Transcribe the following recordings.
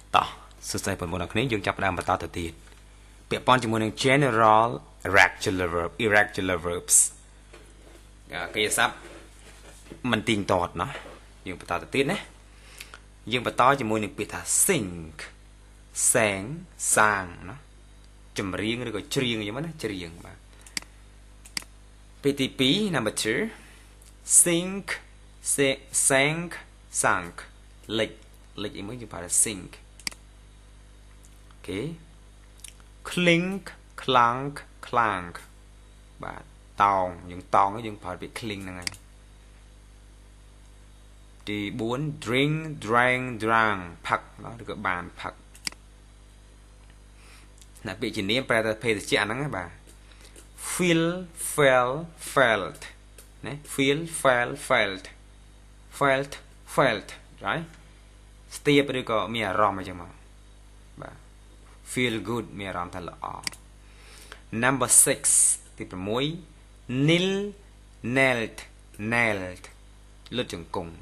តោះសួស្តីបងប្អូនគ្នាយើងចាប់ផ្ដើមបន្តទៅទៀតពាក្យប៉ុនជាមួយនឹង general irregular verbs កិរិយាសព្ទមិនទៀងទាត់ណាយើងបន្តទៅទៀតណាយើងបន្តជាមួយនឹងពាក្យថា sing សែងសាងណាចម្រៀងឬក៏ច្រៀងអញ្ចឹងណាច្រៀងបាទពាក្យទី2 number 2 sing sang sang លេខអីមួយយើងប្រើថា sing okay clink clank clank បាទតោងយើងតោងយើងប្រើពាក្យ clink ហ្នឹងហើយទី4 drink drank drank ផឹកណាឬក៏បានផឹកណាពាក្យជានាមប្រែថាភេទជ្ជៈហ្នឹងបាទ feel felt felt ណា feel felt right ស្ទាបឬក៏មានអារម្មណ៍អញ្ចឹងមកបាទ feel good មានអារម្មណ៍ថាល្អ number 6 ទី6 nil knelt លុតជង្គង់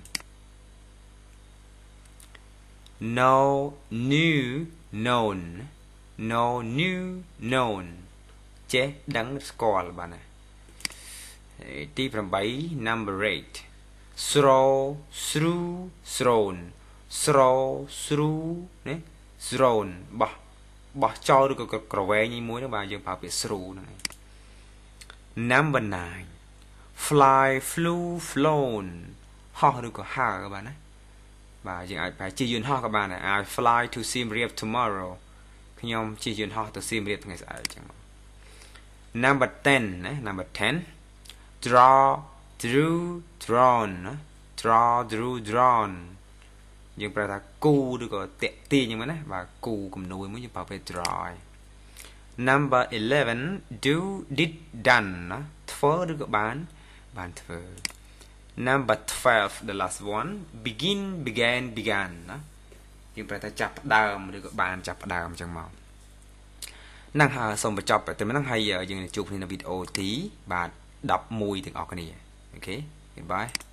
no knew known no knew known ចេះដឹងស្គាល់បាទណាទី8 number 8 throw through thrown throw through ណា thrown បោះចោលឬក៏ក្រវែងមួយនោះបាទយើងប្រើពាក្យ through ហ្នឹងហើយ number 9 fly flew flown ហោះឬក៏ហើរបាទណាបាទយើងអាចប្រើជិះយន្តហោះក៏បានដែរ I fly to Siem Reap tomorrow ខ្ញុំជិះយន្តហោះទៅ Siem Reap ថ្ងៃស្អែកអញ្ចឹង number 10 ណា number 10 draw drew drawn ណា draw drew drawn យើងប្រើថាគូឬក៏តាក់ទាញអញ្ចឹងណាបាទគូគំនូយមួយយើងប្រើពេល draw number 11 do did done ណាធ្វើឬក៏បានធ្វើ number 12 the last one begin began began ណាយើងប្រើថាចាប់ផ្ដើមឬក៏បានចាប់ផ្ដើមអញ្ចឹងមកហ្នឹងហើយសូមបញ្ចប់តែប៉ុណ្្នឹងហើយយើងជួបគ្នានៅវីដេអូទីបាទ11ទាំងអស់គ្នាអូខេ goodbye